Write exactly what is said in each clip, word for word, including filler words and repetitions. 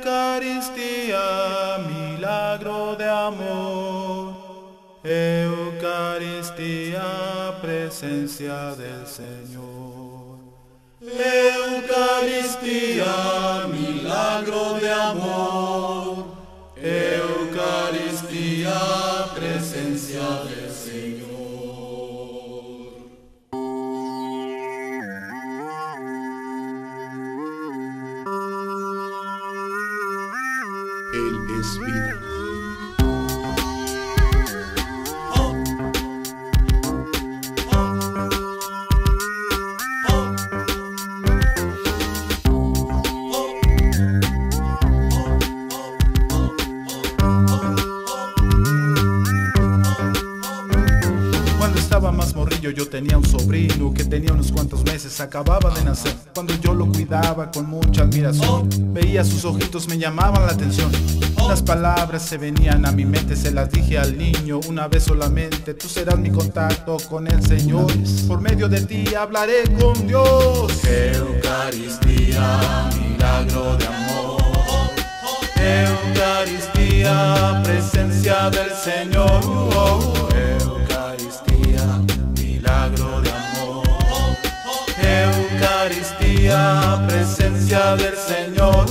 Eucaristía, milagro de amor. Eucaristía, presencia del Señor. Eucaristía, milagro de amor. Eucaristía, presencia del Señor. Él es vida. Cuando estaba más morrillo yo tenía un sobrino que tenía unos cuantos meses, acababa de nacer. Cuando yo lo cuidaba con mucha admiración, veía sus ojitos, me llamaban la atención. Unas palabras se venían a mi mente, se las dije al niño una vez solamente: tú serás mi contacto con el Señor, por medio de ti hablaré con Dios. Eucaristía, milagro de amor. Eucaristía, presencia del Señor. Eucaristía, milagro de amor. Eucaristía, presencia del Señor.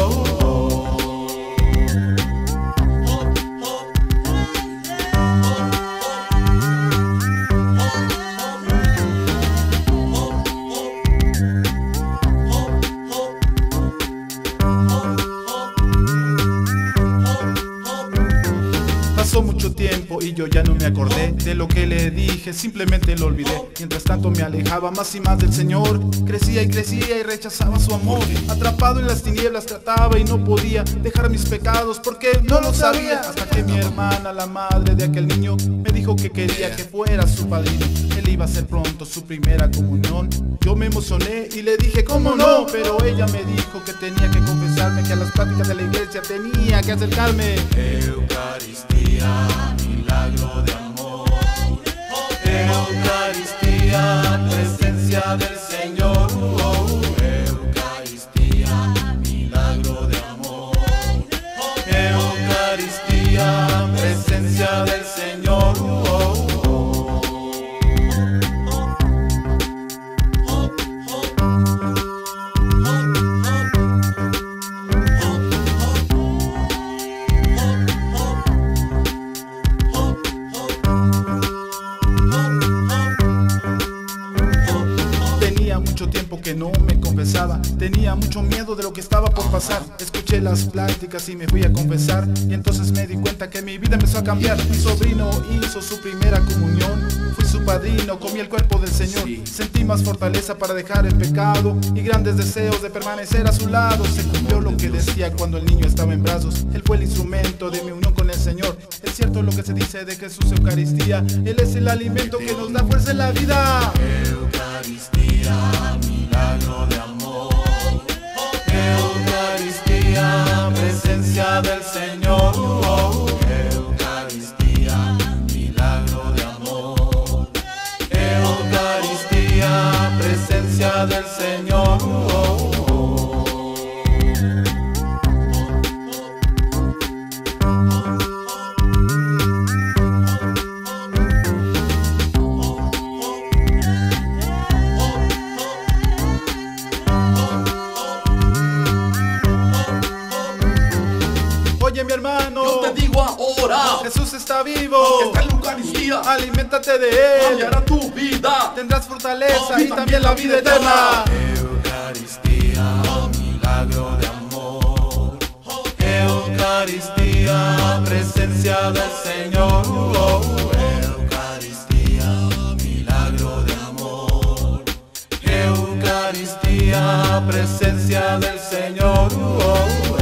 Pasó mucho tiempo y yo ya no me acordé de lo que le dije, simplemente lo olvidé. Mientras tanto me alejaba más y más del Señor, crecía y crecía y rechazaba su amor. Atrapado en las tinieblas trataba y no podía dejar mis pecados porque no lo sabía. Hasta que mi hermana, la madre de aquel niño, me dijo que quería que fuera su padrino. Él iba a hacer pronto su primera comunión. Yo me emocioné y le dije ¿cómo no? Pero ella me dijo que tenía que confesarme, que a las pláticas de la iglesia tenía que acercarme. Eucaristía, milagro de amor. Eucaristía, presencia del Señor. Eucaristía, milagro de amor. Eucaristía, presencia del Señor. Mucho tiempo que no me confesaba, tenía mucho miedo de lo que estaba por pasar. Escuché las pláticas y me fui a confesar, y entonces me di cuenta que mi vida empezó a cambiar. Mi sobrino hizo su primera comunión, fui su padrino, comí el cuerpo del Señor. Sentí más fortaleza para dejar el pecado y grandes deseos de permanecer a su lado. Se cumplió lo que decía cuando el niño estaba en brazos, él fue el instrumento de mi unión con el Señor. Es cierto lo que se dice de Jesús, Eucaristía, él es el alimento que nos da fuerza en la vida. Eucaristía, milagro de amor. Eucaristía, presencia del Señor. Eucaristía, milagro de amor. Eucaristía, presencia del Señor. Oye mi hermano, yo te digo ahora, Jesús está vivo, está en la Eucaristía, aliméntate de él, cambiará tu vida, tendrás fortaleza oh, y también la vida eterna. Eucaristía, milagro de amor. Eucaristía, presencia del Señor. Eucaristía, milagro de amor. Eucaristía, presencia del Señor.